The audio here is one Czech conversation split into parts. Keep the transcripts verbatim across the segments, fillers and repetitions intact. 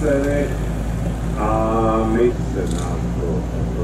scény a my se na to.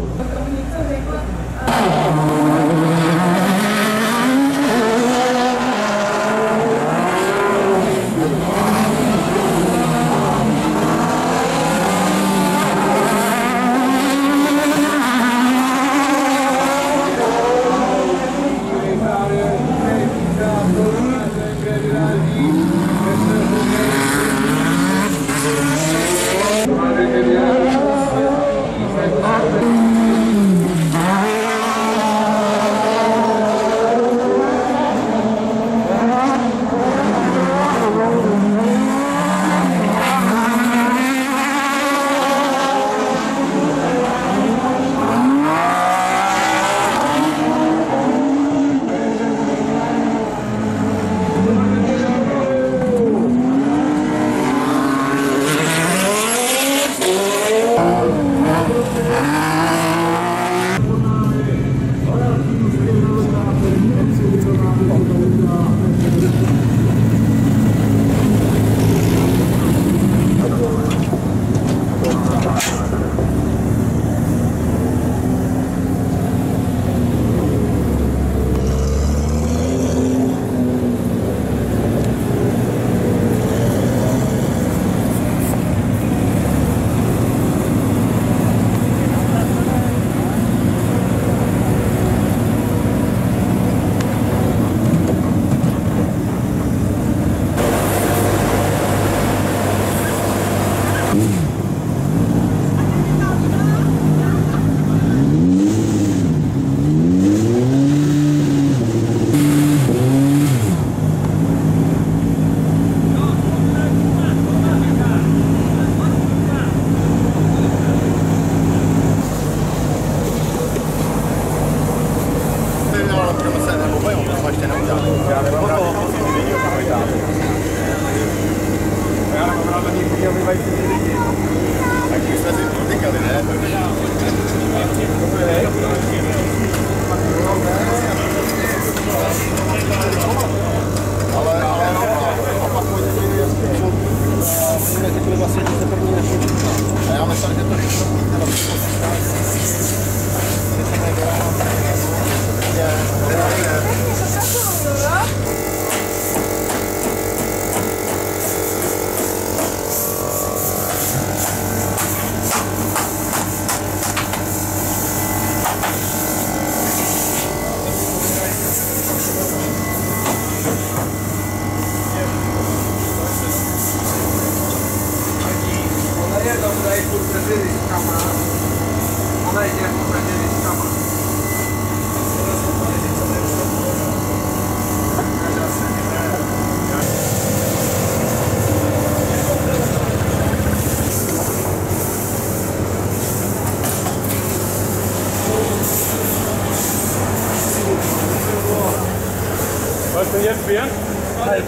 Was denn jetzt, Björn? Halt.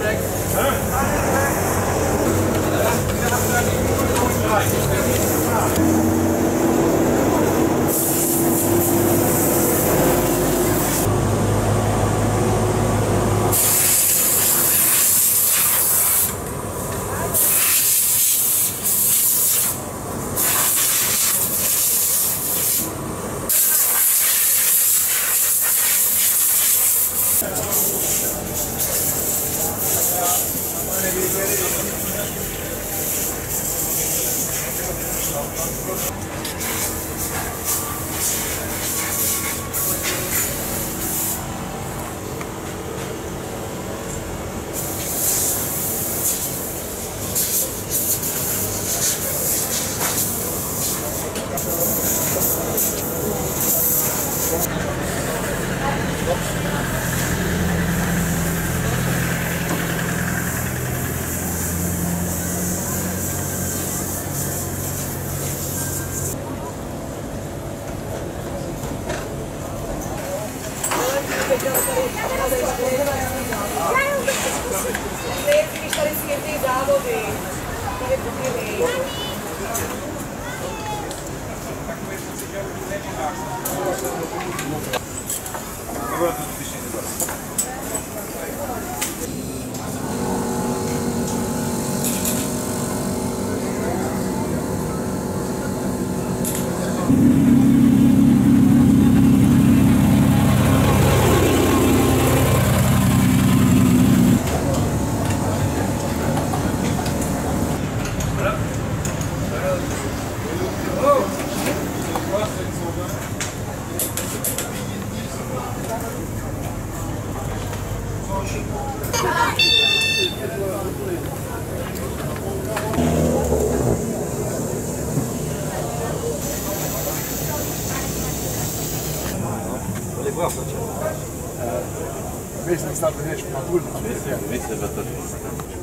prachtig. Meestal staat er niks maar doen. Weet je wat dat is?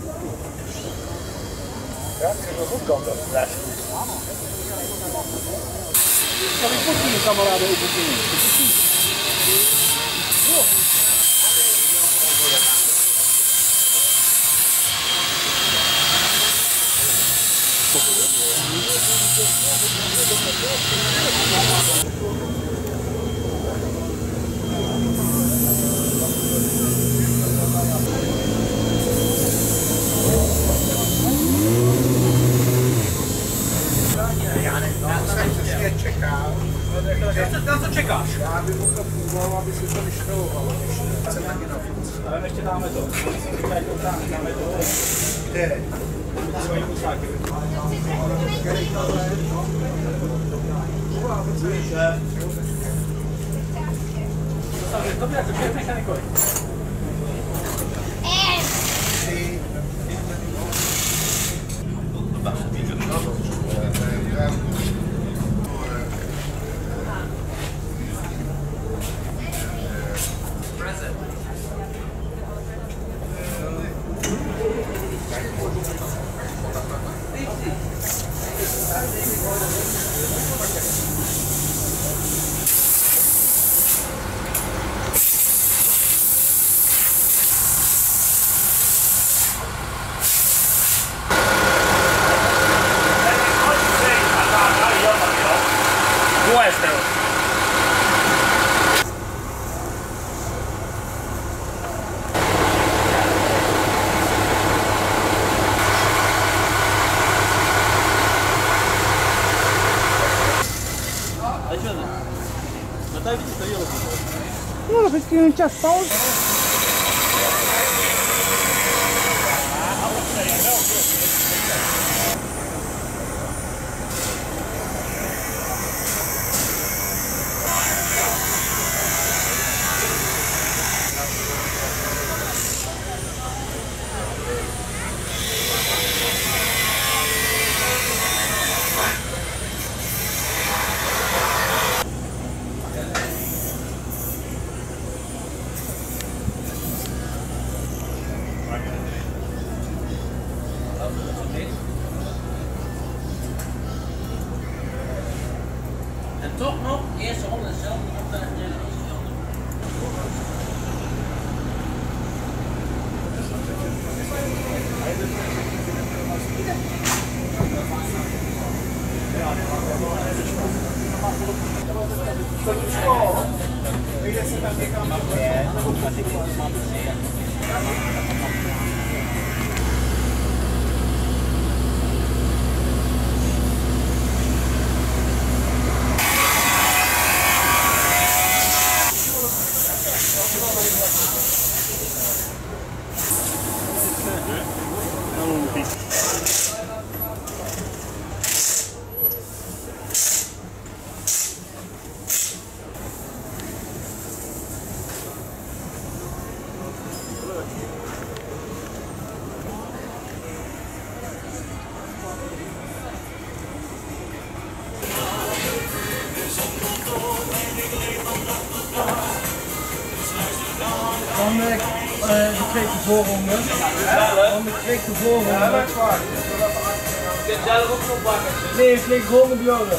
Ja, ik heb wel goed kant op. Kan ik ook die kameraden overdoen? To czekasz? Ja bym mógł próbować się to myślało. Ale weźcie damy to. Damy to. Gdzie? Swoim kusakiem. Dobra, to się mechanikowi. No, perché non c'è pausa. En toch nog, eerste ronde hetzelfde op de Dan de, uh, de tweede voorronde. Dan de tweede voorronde. Ja, dat is waar. Je kunt zelf ook nog bakken. Nee, ik lig gewoon op jou.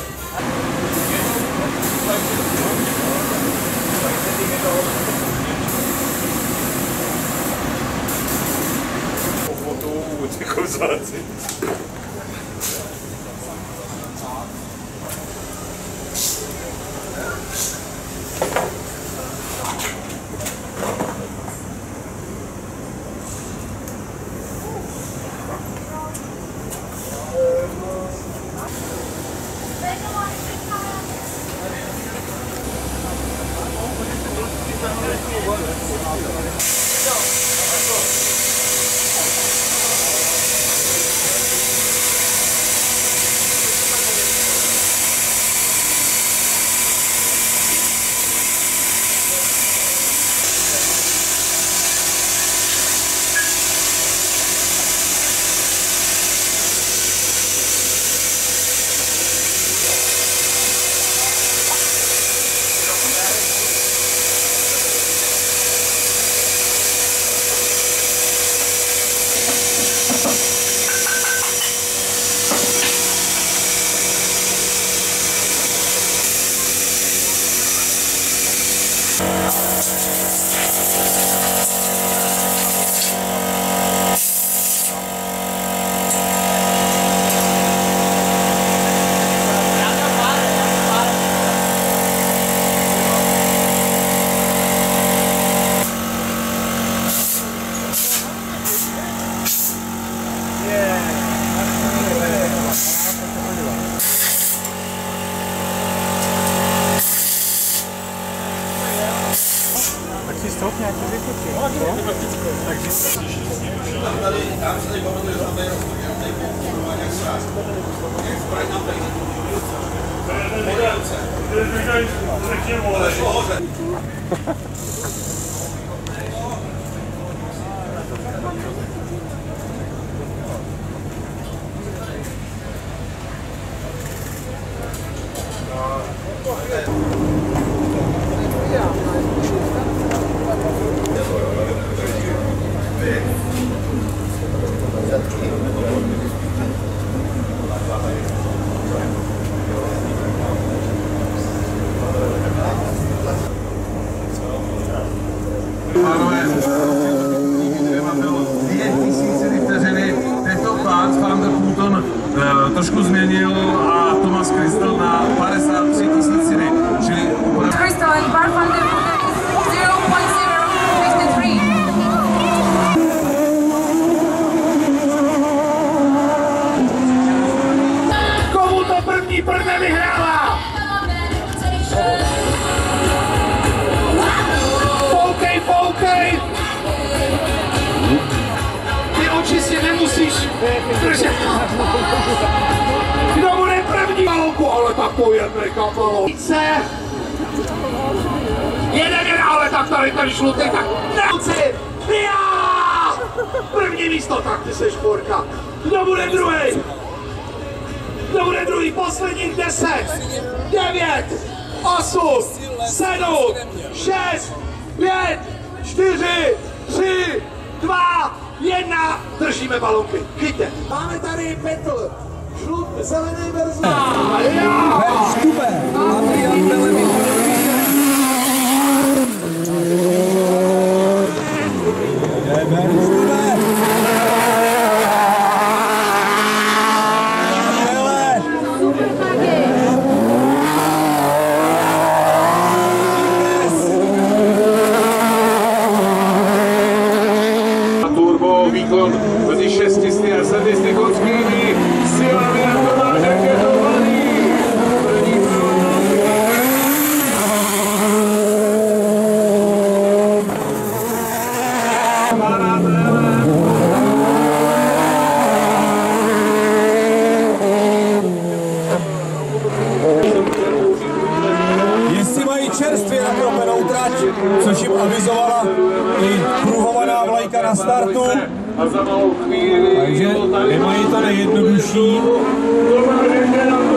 trošku změnil a Thomas Crystal na padesát tři tisíciny, čili Crystal and bar van der Voorde is zero point zero five three. Komu to první prde vyhrála? Foukej, foukej! Ty oči si nemusíš držet. Kdo bude první balonku, ale tak to jedne kapalo. Jeden jen, ale tak tady ten žlutý, tak neuci! Já! První místo, tak ty seš porka. Kdo bude druhý? Kdo bude druhý? Posledních deset, devět, osm, sedm, šest, pět, čtyři, tři, dva, jedna. Držíme balonky. Chyťte. Máme tady petl. Žlut, zelený verze. turbo výkon mezi šesti a sedmi koňskými silami a Tomáš raketovaný. Jestli mají čerstvě nakropenou trať, což jim avizovala i pruhovaná vlajka na startu, takže nemají to nejjednodušší.